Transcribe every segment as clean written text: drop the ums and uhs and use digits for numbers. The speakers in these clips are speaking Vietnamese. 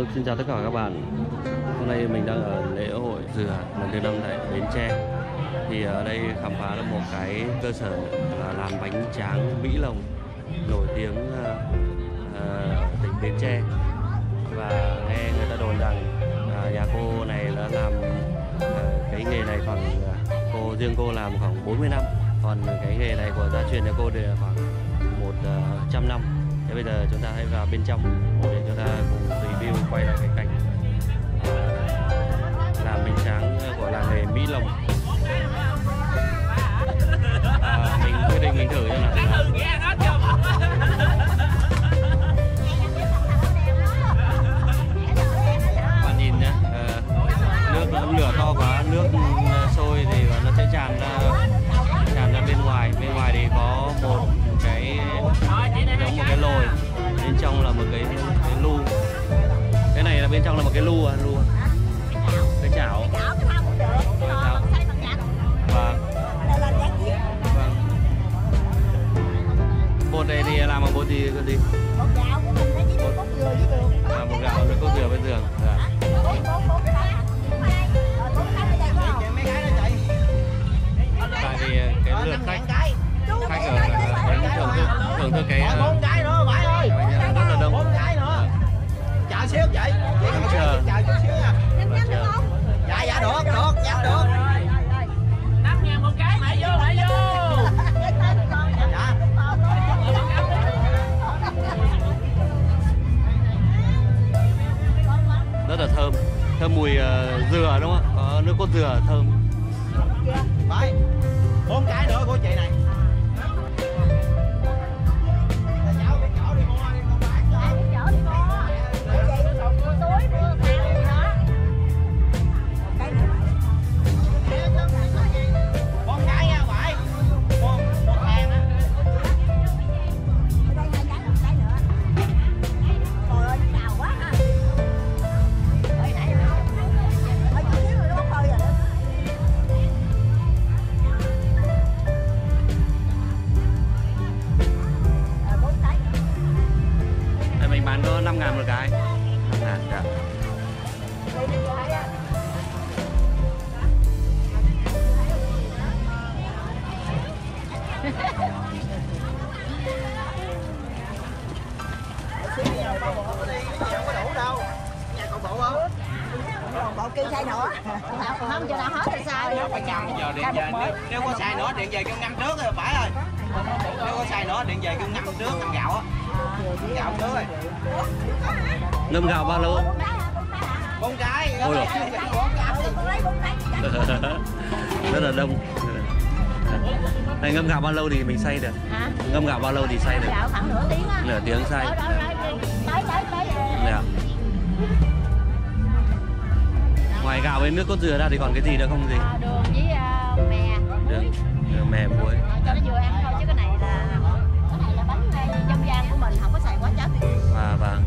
xin chào tất cả các bạn. Hôm nay mình đang ở lễ hội dừa lần thứ 5 tại Bến Tre. Thì ở đây khám phá được một cái cơ sở là làm bánh tráng Mỹ Lồng nổi tiếng tỉnh Bến Tre. Và nghe người ta đồn rằng nhà cô này đã làm cái nghề này riêng cô làm khoảng 40 năm. Còn cái nghề này của gia truyền nhà cô thì khoảng 100 năm. Thế bây giờ chúng ta hãy vào bên trong để chúng ta cùng review quay lại cái cảnh làm bánh tráng của làng nghề Mỹ Lồng. Mình quyết định mình thử cho nào. Bạn nhìn nhé, nước lửa to quá, nước sôi thì nó sẽ tràn ra bên ngoài. Bên ngoài thì có một cái giống một cái lồi, bên trong là một cái lu. Cái này là bên trong là một cái lu cái chảo. Vâng. Bột này thì làm bằng bột gì cơ gì? Bột gạo của mình phải chỉ bột cốt dừa với đường. Bột gạo với cốt dừa với đường. Dạ. Tại vì cái lượt khách ở thưởng thức cái 4 cái nữa phải ơi. rất là đông. 4 cái nữa. Chờ xíu vậy. Chờ chút xíu nha. chờ. Dạ được, dạ được. 5.000 một cái, mày vô. Dạ. Rất là thơm mùi dừa đúng không ạ? Có nước cốt dừa thơm. Phải. 4 cái nữa của chị này. Bán có 5.000 một cái. 5.000 dạ. Bộ kia xay nữa. Không cho nào hết thì sao? Phải cầm giờ điện về nếu có xài nữa điện về kêu ngâm trước rồi phải rồi. Nếu có xài nữa điện về kêu ngâm trước ngâm gạo á. Gạo trước rồi. Ngâm gạo bao lâu? 4 cái. Ôi rồi. Rất là đông. Này ngâm gạo bao lâu thì mình xay được? Hả? Ngâm gạo bao lâu thì xay được? Gạo khoảng nửa tiếng á. Nửa tiếng xay. Tới. Dạ. Ngoài gạo với nước cốt dừa ra thì còn cái gì nữa không gì? Đường với mè. Đường mè muối. Cho nó vừa ăn thôi chứ cái này là bánh dân gian của mình, không có xài quá chất. Vâng.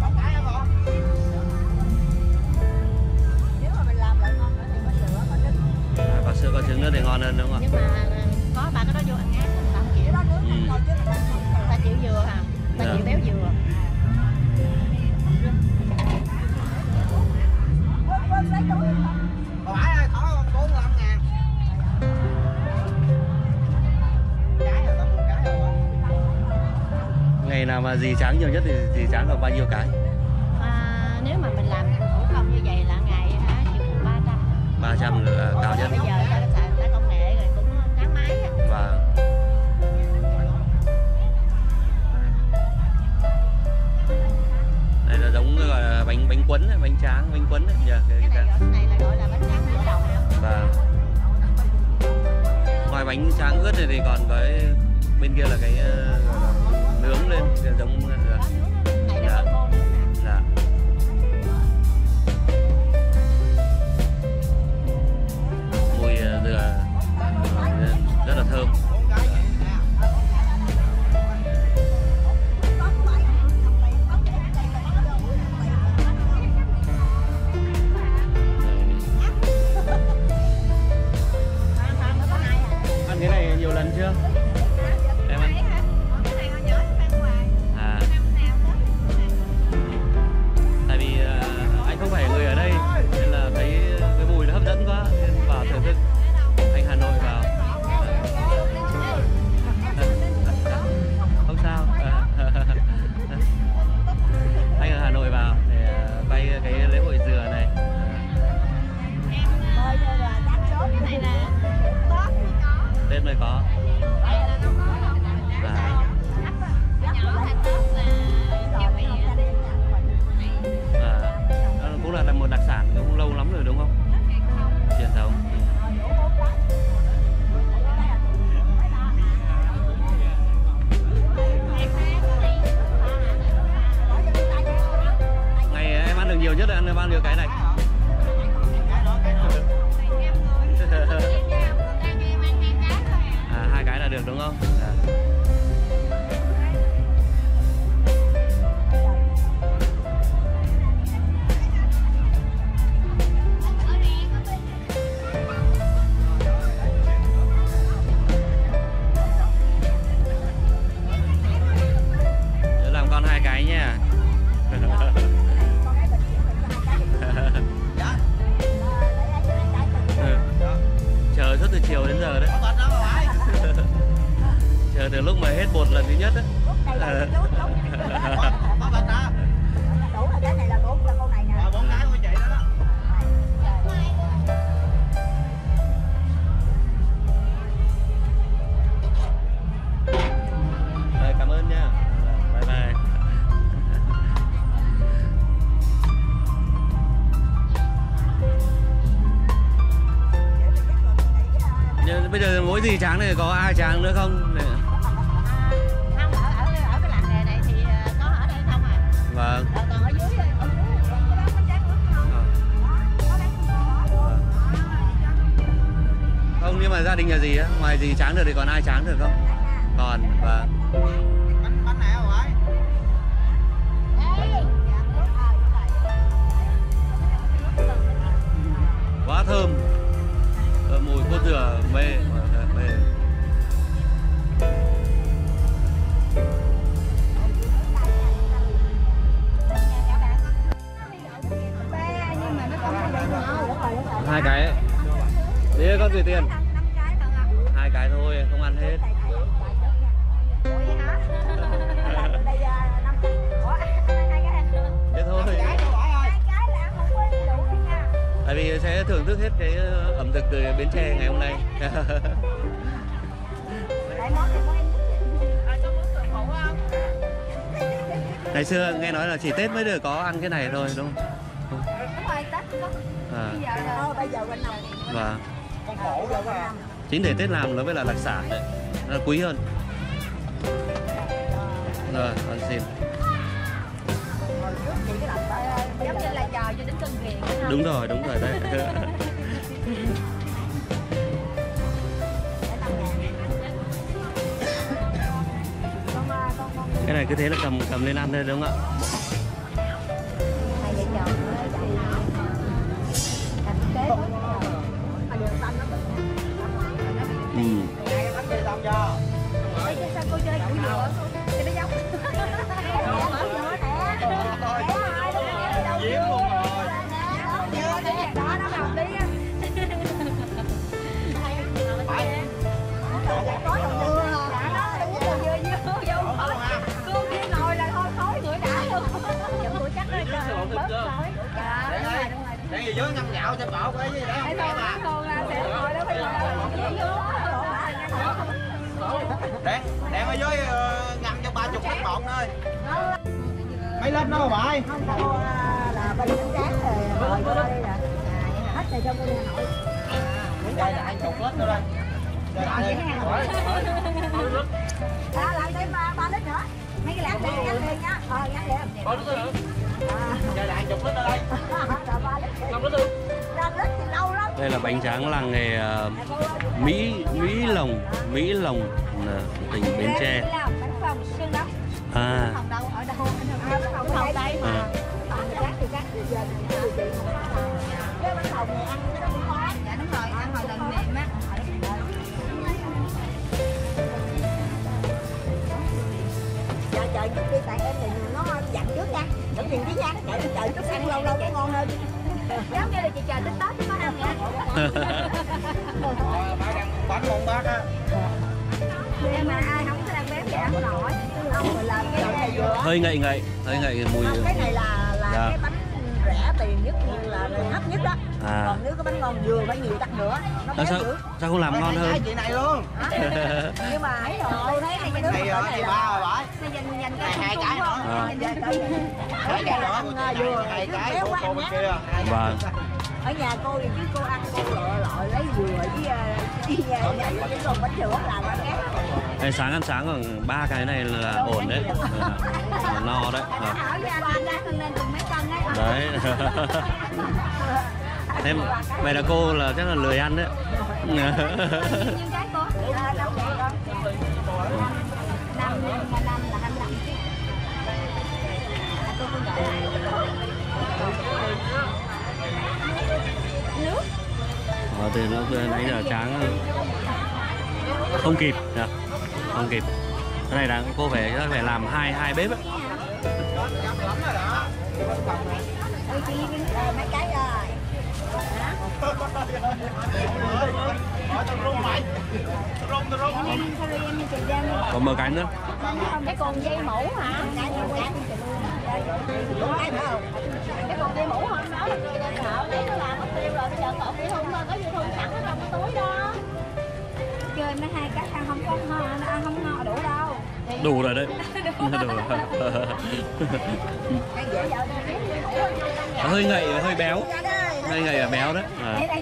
Nếu mà mình làm lại ngon nữa thì có sữa, có trứng. Có sữa có trứng nữa thì ngon hơn đúng không ạ? Nhưng mà có ba cái đó vô ăn ác, người ta không chịu. Người ta chịu dừa hả? Người ta chịu béo dừa. Phải ơi, khỏi 45.000. Cái rồi tao mua cái rồi. Ngày nào mà dì tráng nhiều nhất thì dì tráng được bao nhiêu cái? Nếu mà mình làm thủ công như vậy là ngày chịu 300. 300 là cao nhất. Bây giờ ta công nghệ rồi cũng cán máy. Và đây là giống gọi là bánh quấn, bánh tráng, bánh quấn đấy nhờ. Cái này là gọi là bánh tráng Mỹ Lồng. Và ngoài bánh tráng ướt này thì còn cái bên kia là cái nướng lên giống dạ. Dạ. Mùi dừa rất là thơm. Ăn cái này nhiều lần chưa? Em ăn. Tại vì anh Tết mới có. Cũng là một đặc sản cũng lâu lắm rồi đúng không? Truyền thống. Ngày em ăn được nhiều nhất là ăn bao nhiêu cái này? À, 2 cái là được đúng không? À. Làm con 2 cái nha. Chờ suốt từ chiều đến giờ đấy. Chờ từ lúc mà hết bột lần thứ nhất đấy. Rồi, cảm ơn nha. Bye bye. Bây giờ mỗi gì tráng này có ai tráng nữa không? Không, ở cái làng nghề này thì có ở đây không à? Vâng. Còn ở dưới Không, nhưng mà gia đình nhà gì á, ngoài gì tráng được thì còn ai tráng được không? Còn, vâng. Bánh này không phải? Quá thơm. Mùi cốt dừa mê, mê. Hai cái ấy. Đi con gì tiền? 2 cái thôi, không ăn hết. Thế thôi. Tại vì sẽ thưởng thức hết cái ẩm thực từ Bến Tre ngày hôm nay. Ngày xưa nghe nói là chỉ Tết mới được có ăn cái này thôi đúng không? Đúng rồi, Tết có. Bây giờ bên nào? Vâng. Con khổ rồi mà. Chính để Tết làm nó mới là đặc sản đấy, nó quý hơn. Rồi, con xin. Giống như là chờ cho đến cân ghiền. Đúng rồi đấy. Cái này cứ thế là cầm lên ăn thôi đúng không ạ? Hai vợ chồng sao cô chơi củ dừa thì nó giống Diếm luôn rồi. đó nó làm đi có dừa cô kia ngồi là thôi khói người đã luôn giọng của chắc rồi bớt rồi Để gì dưới ngâm gạo cho bạo cái gì đó không thôi sẽ ngồi đó phải Đèn ở dưới ngâm cho 30 lít bột thôi. Mấy lít đó vậy? không đâu là bên bánh tráng rồi mời cô đây là hết rồi cho cô đi Hà Nội. Đây là 20 lít nữa đây. Làm thêm 3 lít nữa. Mấy cái lạng này nhắn liền nha. Nhắn liền. 3 lít nữa. Đây là 20 lít ở đây. 5 lít được. 5 lít thì lâu lắm. Đây là bánh tráng làng nghề Mỹ Lồng tỉnh Bến Tre. Bánh phồng xương đóng. À. Phồng đâu ở đâu? Bánh phồng đây mà. Rác thì giờ cái bánh phồng này ăn nó cũng khó. Dạ đúng rồi, ăn hồi lần mềm á. Dạ chờ chút đi tại em thì nó dặn trước nha. Đừng tiền tí nha, chờ chút ăn lâu lâu cái ngon hơn. Giống như là chị chờ đến Tết mới có ăn nha. Bác ăn bánh ngon bác á. Nhưng mà ai không có ăn bếp thì ăn nổi. Hơi ngậy Hơi ngậy mùi. Cái này là dạ. cái bánh rẻ tiền nhất là hấp nhất đó. À. Còn nếu cái bánh ngon vừa phải nhiều chắc nữa nó béo sao dữ. sao không làm ngon hơn? Chị này luôn. Nhưng mà tôi thấy hai cái đứa Này này chị ba rồi bả. dành Này hai cái nữa. Hai cái nữa. vừa Hai cái béo quá cô ăn bên á. kia. Vâng. Ở nhà cô thì chứ cô ăn cô lọi lấy dừa với còn bánh sữa làm ăn ghét. Đây, sáng ăn sáng khoảng 3 cái này là ổn đấy. Là no đấy. À. Hỏi với anh ra cân lên cùng mấy cân ấy. Đấy. Thế vậy là cô là chắc là lười ăn đấy. Nhưng cái cô đâu vậy con? 5 là 25 chứ. Tôi cũng gọi nước. Thì nó nãy giờ tráng không kịp, không kịp. Cái này là cô phải làm hai bếp ấy. Ôi chị mấy cái rồi. Còn một cái nữa. Cái còn dây mũ hả? Cái còn dây mũ không đó là thợ biết nó làm mất tiêu rồi, bây giờ cậu kia không có gì thun sẵn ở trong cái túi đó. Chơi mấy hai cái ăn không có ngon, ăn không ngon đủ đâu. Đủ rồi đấy. Đủ rồi. Hơi ngậy, hơi béo. Hơi ngậy và béo đấy.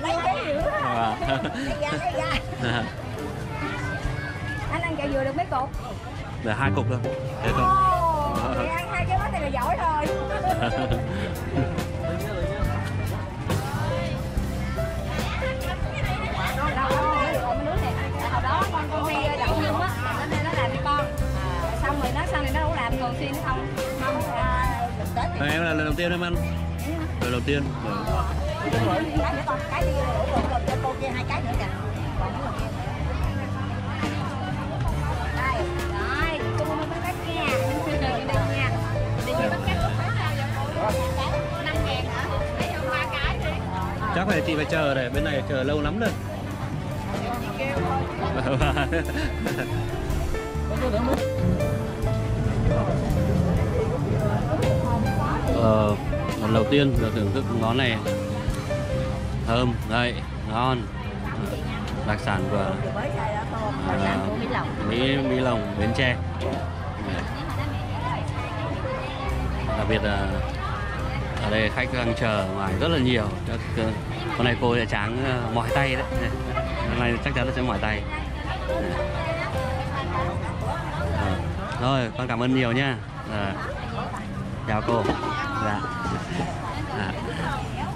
Anh ăn kẹo dừa được mấy cục? Là 2 cục thôi. Thế thôi. Thì ăn 2 cái bánh này là giỏi thôi. Hồi đó con đi đậu nhung á, nó làm cho con. Xong rồi sau này nó đâu làm thường xuyên không. Em là lần đầu tiên em ăn. Lần đầu tiên. Cái đi rồi cho cô kia 2 cái nữa kìa. Đây, rồi, cô mua bánh cát nha. Đây nha. Đi với bánh cát lúc đó 5.000 hả? Lấy cho 3 cái đi. Chắc phải chị phải chờ này, bên này chờ lâu lắm rồi. Lần đầu tiên được thưởng thức món này, thơm, ngậy, ngon, đặc sản của Mỹ Lòng, Bến Tre. Đặc biệt là ở đây khách đang chờ ngoài rất là nhiều. Con này cô sẽ tráng mỏi tay đấy. Hôm nay chắc chắn là sẽ mỏi tay. Rồi, con cảm ơn nhiều nha. Chào cô. Dạ.